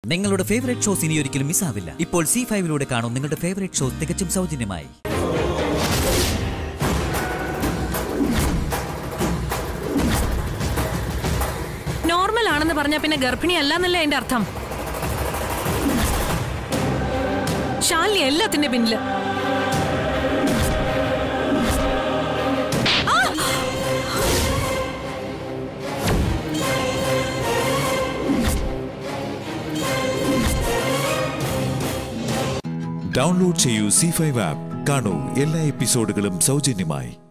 നിങ്ങളുടെ favourite shows ഇനി ഒരിക്കലും മിസ്സാവില്ല. ഇപ്പോൾ C5-ലൂടെ കാണും നിങ്ങളുടെ ഫേവറേറ്റ് ഷോ തികച്ചും സൗജന്യമായി. നോർമൽ ആണെന്ന് പറഞ്ഞാൽ പിന്നെ ഗർഭിണി അല്ലെന്നല്ലേ എന്റെ അർത്ഥം. ശാലിനി എല്ലാത്തിന്റെ പിന്നില്. ഡൗൺലോഡ് ചെയ്യൂ C5 ആപ്പ്. കാണൂ എല്ലാ എപ്പിസോഡുകളും സൗജന്യമായി.